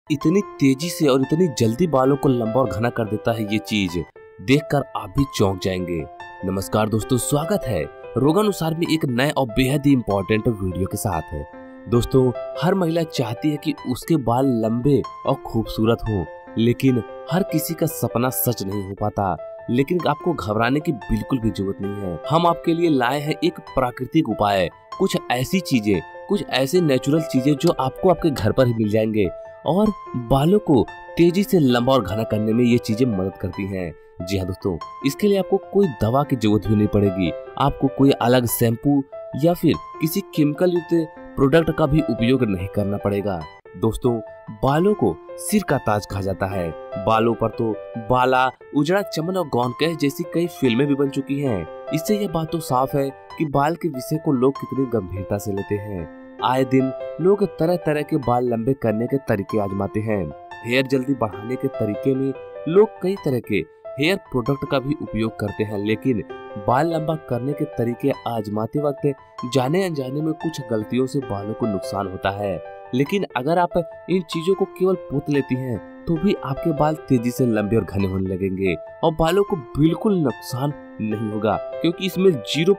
इतनी तेजी से और इतनी जल्दी बालों को लंबा और घना कर देता है, ये चीज देखकर आप भी चौंक जाएंगे। नमस्कार दोस्तों, स्वागत है रोगानुसार में एक नए और बेहद ही इम्पोर्टेंट वीडियो के साथ है। दोस्तों, हर महिला चाहती है कि उसके बाल लंबे और खूबसूरत हों, लेकिन हर किसी का सपना सच नहीं हो पाता। लेकिन आपको घबराने की बिल्कुल भी जरूरत नहीं है। हम आपके लिए लाए हैं एक प्राकृतिक उपाय, कुछ ऐसी चीजें, कुछ ऐसे नेचुरल चीजें जो आपको आपके घर पर ही मिल जाएंगे और बालों को तेजी से लंबा और घना करने में ये चीजें मदद करती हैं। जी हाँ दोस्तों, इसके लिए आपको कोई दवा की जरूरत भी नहीं पड़ेगी। आपको कोई अलग शैम्पू या फिर किसी केमिकल युक्त प्रोडक्ट का भी उपयोग नहीं करना पड़ेगा। दोस्तों, बालों को सिर का ताज कहा जाता है। बालों पर तो बाला, उजड़ा चमन और गौन कह जैसी कई फिल्में भी बन चुकी हैं। इससे यह बात तो साफ है कि बाल के विषय को लोग कितनी गंभीरता से लेते हैं। आए दिन लोग तरह तरह के बाल लंबे करने के तरीके आजमाते हैं। हेयर जल्दी बढ़ाने के तरीके में लोग कई तरह के हेयर प्रोडक्ट का भी उपयोग करते हैं, लेकिन बाल लंबा करने के तरीके आजमाते वक्त जाने अनजाने में कुछ गलतियों से बालों को नुकसान होता है। लेकिन अगर आप इन चीजों को केवल पोत लेती हैं तो भी आपके बाल तेजी से लंबे और घने होने लगेंगे और बालों को बिल्कुल नुकसान नहीं होगा, क्योंकि इसमें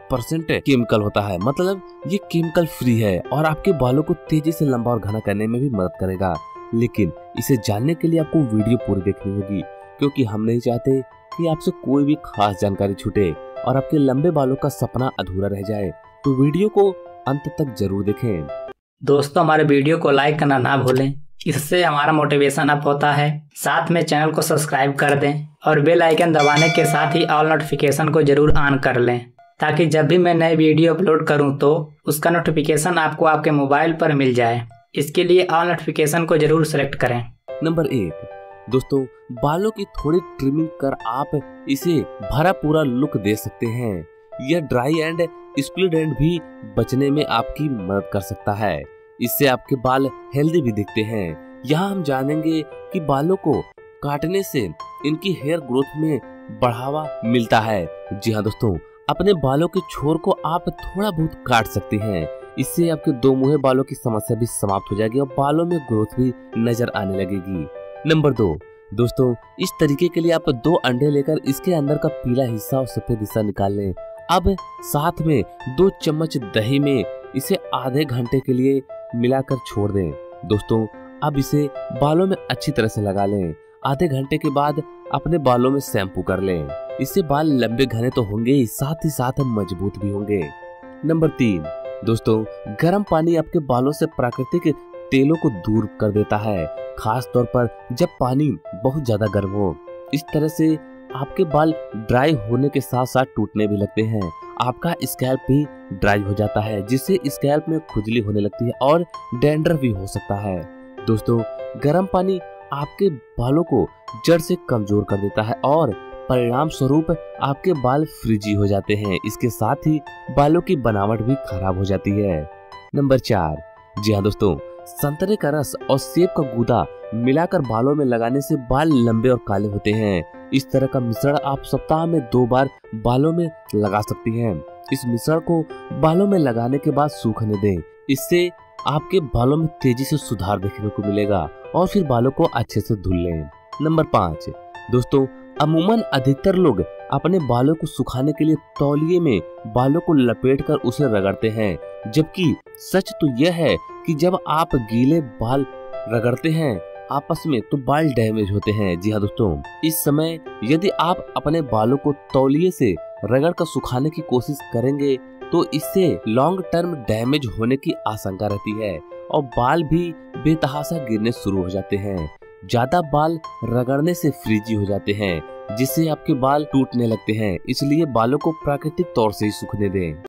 0% केमिकल होता है। मतलब ये केमिकल फ्री है और आपके बालों को तेजी से लंबा और घना करने में भी मदद करेगा। लेकिन इसे जानने के लिए आपको वीडियो पूरी देखनी होगी, क्योंकि हम नहीं चाहते कि आपसे कोई भी खास जानकारी छूटे और आपके लंबे बालों का सपना अधूरा रह जाए। तो वीडियो को अंत तक जरूर देखें। दोस्तों, हमारे वीडियो को लाइक करना ना भूलें, इससे हमारा मोटिवेशन अप होता है। साथ में चैनल को सब्सक्राइब कर दें और बेल आइकन दबाने के साथ ही ऑल नोटिफिकेशन को जरूर ऑन कर लें, ताकि जब भी मैं नई वीडियो अपलोड करूं तो उसका नोटिफिकेशन आपको आपके मोबाइल पर मिल जाए। इसके लिए ऑल नोटिफिकेशन को जरूर सेलेक्ट करें। नंबर 1, दोस्तों, बालों की थोड़ी ट्रिमिंग कर आप इसे भरा पूरा लुक दे सकते हैं। यह ड्राई एंड स्प्लिट एंड भी बचने में आपकी मदद कर सकता है। इससे आपके बाल हेल्दी भी दिखते हैं। यहाँ हम जानेंगे कि बालों को काटने से इनकी हेयर ग्रोथ में बढ़ावा मिलता है। जी हाँ दोस्तों, अपने बालों के छोर को आप थोड़ा बहुत काट सकते हैं। इससे आपके दो मुहे बालों की समस्या भी समाप्त हो जाएगी और बालों में ग्रोथ भी नजर आने लगेगी। नंबर 2, दोस्तों, इस तरीके के लिए आप 2 अंडे लेकर इसके अंदर का पीला हिस्सा और सफेद हिस्सा निकाल लें। अब साथ में 2 चम्मच दही में इसे आधे घंटे के लिए मिलाकर छोड़ दें। दोस्तों, अब इसे बालों में अच्छी तरह से लगा लें। आधे घंटे के बाद अपने बालों में शैम्पू कर लें। इससे बाल लंबे घने तो होंगे ही साथ मजबूत भी होंगे। नंबर 3, दोस्तों, गर्म पानी आपके बालों से प्राकृतिक तेलों को दूर कर देता है, खास तौर पर जब पानी बहुत ज्यादा गर्म हो। इस तरह से आपके बाल ड्राई होने के साथ साथ टूटने भी लगते हैं। आपका स्कैल्प भी ड्राई हो जाता है, जिससे स्कैल्प में खुजली होने लगती है और डैंड्रफ भी हो सकता है। दोस्तों, गर्म पानी आपके बालों को जड़ से कमजोर कर देता है और परिणाम स्वरूप आपके बाल फ्रिजी हो जाते हैं। इसके साथ ही बालों की बनावट भी खराब हो जाती है। नंबर 4, जी हाँ दोस्तों, संतरे का रस और सेब का गूदा मिलाकर बालों में लगाने से बाल लंबे और काले होते हैं। इस तरह का मिश्रण आप सप्ताह में 2 बार बालों में लगा सकती हैं। इस मिश्रण को बालों में लगाने के बाद सूखने दें। इससे आपके बालों में तेजी से सुधार देखने को मिलेगा और फिर बालों को अच्छे से धुल लें। नंबर 5, दोस्तों, अमूमन अधिकतर लोग अपने बालों को सुखाने के लिए तौलिए में बालों को लपेटकर उसे रगड़ते हैं, जबकि सच तो यह है कि जब आप गीले बाल रगड़ते हैं आपस में तो बाल डैमेज होते हैं। जी हाँ दोस्तों, इस समय यदि आप अपने बालों को तौलिए से रगड़ कर सुखाने की कोशिश करेंगे तो इससे लॉन्ग टर्म डैमेज होने की आशंका रहती है और बाल भी बेतहाशा गिरने शुरू हो जाते हैं। ज्यादा बाल रगड़ने से फ्रीजी हो जाते हैं, जिससे आपके बाल टूटने लगते हैं। इसलिए बालों को प्राकृतिक तौर से ही सूखने दें।